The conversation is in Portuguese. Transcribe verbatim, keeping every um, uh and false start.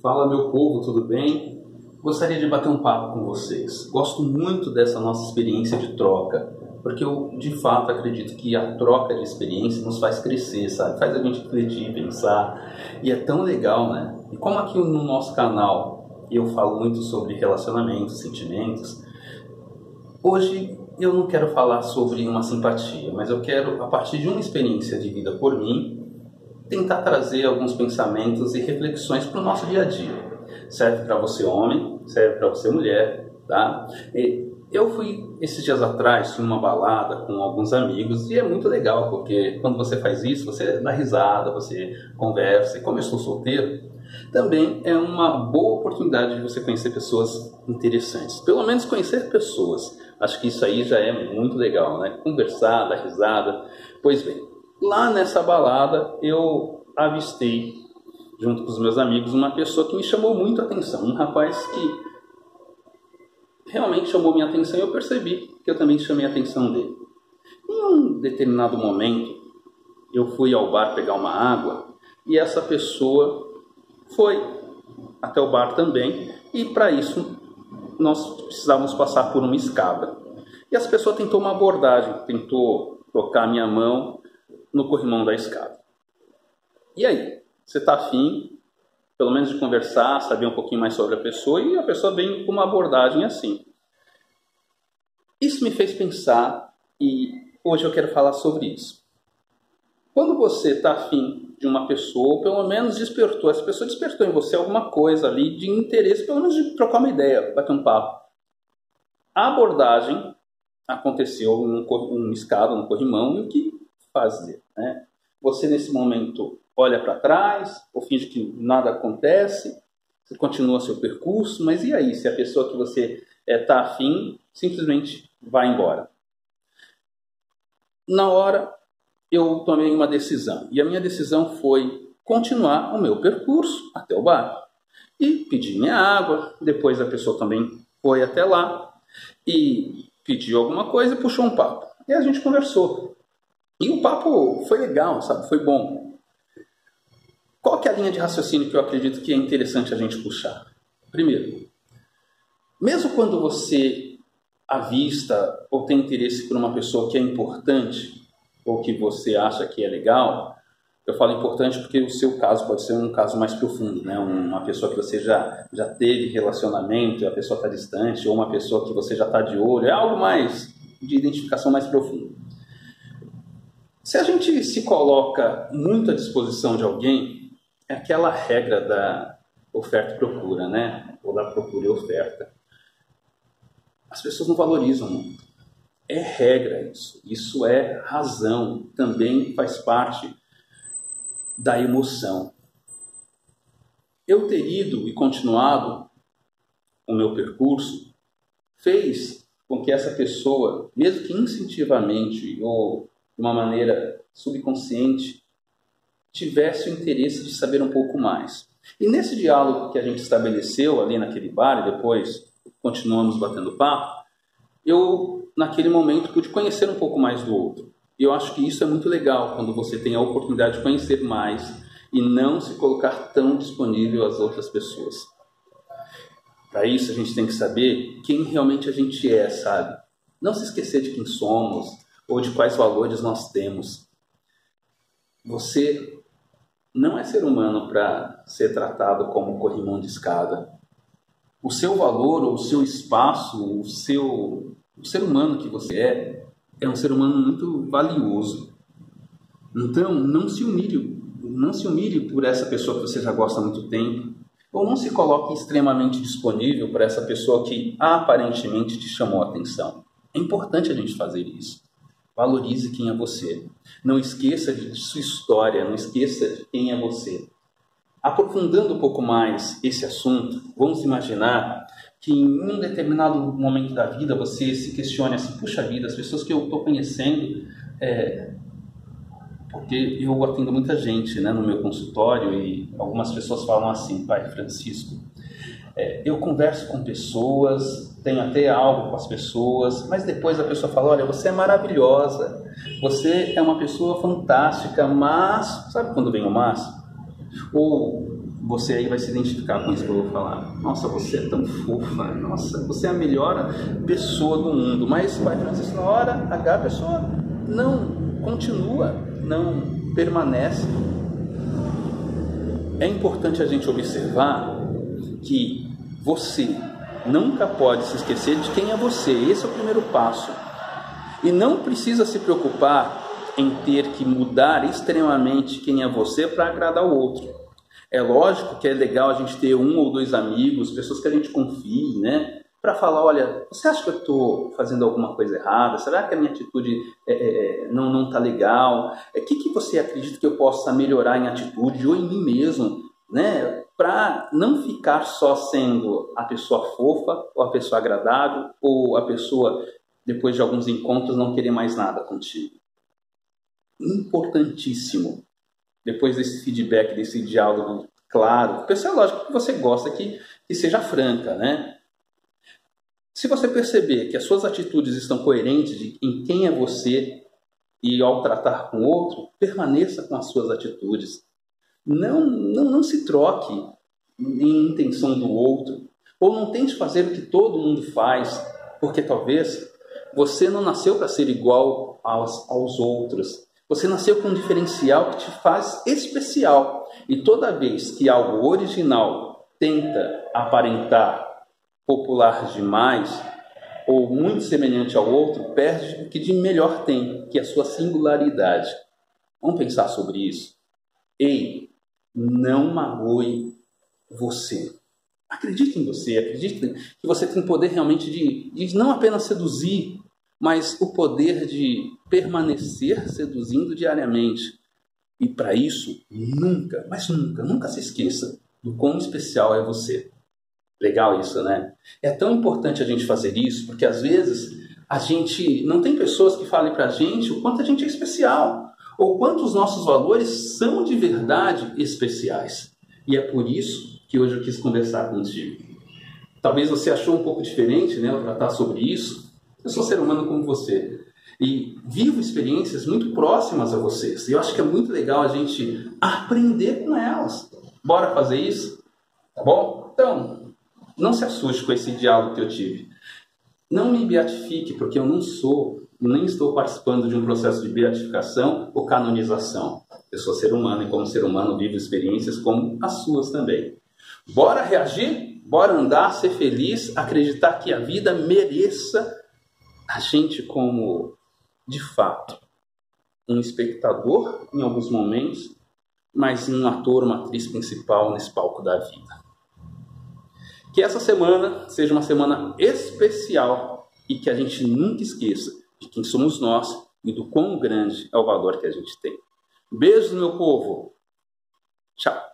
Fala, meu povo, tudo bem? Gostaria de bater um papo com vocês. Gosto muito dessa nossa experiência de troca, porque eu de fato acredito que a troca de experiência nos faz crescer, sabe? Faz a gente refletir, pensar, e é tão legal, né? E como aqui no nosso canal eu falo muito sobre relacionamentos, sentimentos, hoje eu não quero falar sobre uma simpatia, mas eu quero, a partir de uma experiência de vida por mim, tentar trazer alguns pensamentos e reflexões para o nosso dia a dia. Serve para você homem, serve para você mulher, tá? E eu fui esses dias atrás em uma balada com alguns amigos e é muito legal, porque quando você faz isso, você dá risada, você conversa. E como eu sou solteiro, também é uma boa oportunidade de você conhecer pessoas interessantes. Pelo menos conhecer pessoas. Acho que isso aí já é muito legal, né? Conversar, dar risada. Pois bem, lá nessa balada eu avistei, junto com os meus amigos, uma pessoa que me chamou muito a atenção. Um rapaz que realmente chamou minha atenção e eu percebi que eu também chamei a atenção dele. Em um determinado momento, eu fui ao bar pegar uma água e essa pessoa foi até o bar também, e para isso nós precisávamos passar por uma escada. E essa pessoa tentou uma abordagem, tentou tocar a minha mão no corrimão da escada. E aí, você está afim, pelo menos de conversar, saber um pouquinho mais sobre a pessoa, e a pessoa vem com uma abordagem assim. Isso me fez pensar, e hoje eu quero falar sobre isso. Quando você está afim de uma pessoa, ou pelo menos despertou, essa pessoa despertou em você alguma coisa ali de interesse, pelo menos de trocar uma ideia, bater um papo. A abordagem aconteceu num, numa escada, num corrimão, e o que fazer, né? Você nesse momento olha para trás, ou finge que nada acontece, você continua seu percurso, mas e aí se a pessoa que você está é, afim simplesmente vai embora? Na hora eu tomei uma decisão, e a minha decisão foi continuar o meu percurso até o bar. E pedi minha água, depois a pessoa também foi até lá, e pediu alguma coisa e puxou um papo. E a gente conversou. E o papo foi legal, sabe? Foi bom. Qual que é a linha de raciocínio que eu acredito que é interessante a gente puxar? Primeiro, mesmo quando você avista ou tem interesse por uma pessoa que é importante, ou que você acha que é legal, eu falo importante porque o seu caso pode ser um caso mais profundo, né? Uma pessoa que você já, já teve relacionamento, a pessoa está distante, ou uma pessoa que você já está de olho, é algo mais de identificação mais profunda. Se a gente se coloca muito à disposição de alguém, é aquela regra da oferta e procura, né? Ou da procura e oferta. As pessoas não valorizam muito. É regra isso. Isso é razão. Também faz parte da emoção. Eu ter ido e continuado o meu percurso fez com que essa pessoa, mesmo que instintivamente ou de uma maneira subconsciente, tivesse o interesse de saber um pouco mais. E nesse diálogo que a gente estabeleceu ali naquele bar, e depois continuamos batendo papo, eu, naquele momento, pude conhecer um pouco mais do outro. E eu acho que isso é muito legal, quando você tem a oportunidade de conhecer mais e não se colocar tão disponível às outras pessoas. Para isso, a gente tem que saber quem realmente a gente é, sabe? Não se esquecer de quem somos ou de quais valores nós temos. Você não é ser humano para ser tratado como um corrimão de escada. O seu valor, ou o seu espaço, o seu o ser humano que você é, é um ser humano muito valioso. Então, não se humilhe, não se humilhe por essa pessoa que você já gosta há muito tempo, ou não se coloque extremamente disponível para essa pessoa que aparentemente te chamou a atenção. É importante a gente fazer isso. Valorize quem é você. Não esqueça de sua história, não esqueça de quem é você. Aprofundando um pouco mais esse assunto, vamos imaginar que em um determinado momento da vida você se questione assim, puxa vida, as pessoas que eu estou conhecendo, é... porque eu atendo muita gente, né, no meu consultório, e algumas pessoas falam assim, pai Francisco, é, eu converso com pessoas, tenho até algo com as pessoas, mas depois a pessoa fala, olha, você é maravilhosa, você é uma pessoa fantástica, mas, sabe quando vem o mas? Ou você aí vai se identificar com isso que eu vou falar. Nossa, você é tão fofa, nossa, você é a melhor pessoa do mundo. Mas Pai Francisco, na hora H, a pessoa não continua, não permanece. É importante a gente observar que você nunca pode se esquecer de quem é você. Esse é o primeiro passo. E não precisa se preocupar em ter que mudar extremamente quem é você para agradar o outro. É lógico que é legal a gente ter um ou dois amigos, pessoas que a gente confie, né? Para falar, olha, você acha que eu estou fazendo alguma coisa errada? Será que a minha atitude é, é, não está legal? O que, que você acredita que eu possa melhorar em atitude ou em mim mesmo? Né? Para não ficar só sendo a pessoa fofa, ou a pessoa agradável, ou a pessoa, depois de alguns encontros, não querer mais nada contigo. Importantíssimo. Depois desse feedback, desse diálogo claro, porque é lógico que você gosta que, que seja franca, né? Se você perceber que as suas atitudes estão coerentes de, em quem é você e ao tratar com o outro, permaneça com as suas atitudes. Não, não, não se troque em intenção do outro, ou não tente fazer o que todo mundo faz, porque talvez você não nasceu para ser igual aos, aos outros. Você nasceu com um diferencial que te faz especial. E toda vez que algo original tenta aparentar popular demais ou muito semelhante ao outro, perde o que de melhor tem, que é a sua singularidade. Vamos pensar sobre isso. Ei, não magoe você. Acredite em você, acredite que você tem poder realmente de, de não apenas seduzir, mas o poder de permanecer seduzindo diariamente. E para isso, nunca, mas nunca, nunca se esqueça do quão especial é você. Legal isso, né? É tão importante a gente fazer isso, porque às vezes a gente não tem pessoas que falem para a gente o quanto a gente é especial, ou quanto os nossos valores são de verdade especiais. E é por isso que hoje eu quis conversar contigo. Talvez você achou um pouco diferente, né, eu tratar sobre isso. Eu sou ser humano como você e vivo experiências muito próximas a vocês. E eu acho que é muito legal a gente aprender com elas. Bora fazer isso? Tá bom? Então, não se assuste com esse diálogo que eu tive. Não me beatifique, porque eu não sou, nem estou participando de um processo de beatificação ou canonização. Eu sou ser humano e como ser humano vivo experiências como as suas também. Bora reagir? Bora andar, ser feliz, acreditar que a vida mereça a gente como, de fato, um espectador em alguns momentos, mas um ator, uma atriz principal nesse palco da vida. Que essa semana seja uma semana especial e que a gente nunca esqueça de quem somos nós e do quão grande é o valor que a gente tem. Beijos, meu povo. Tchau.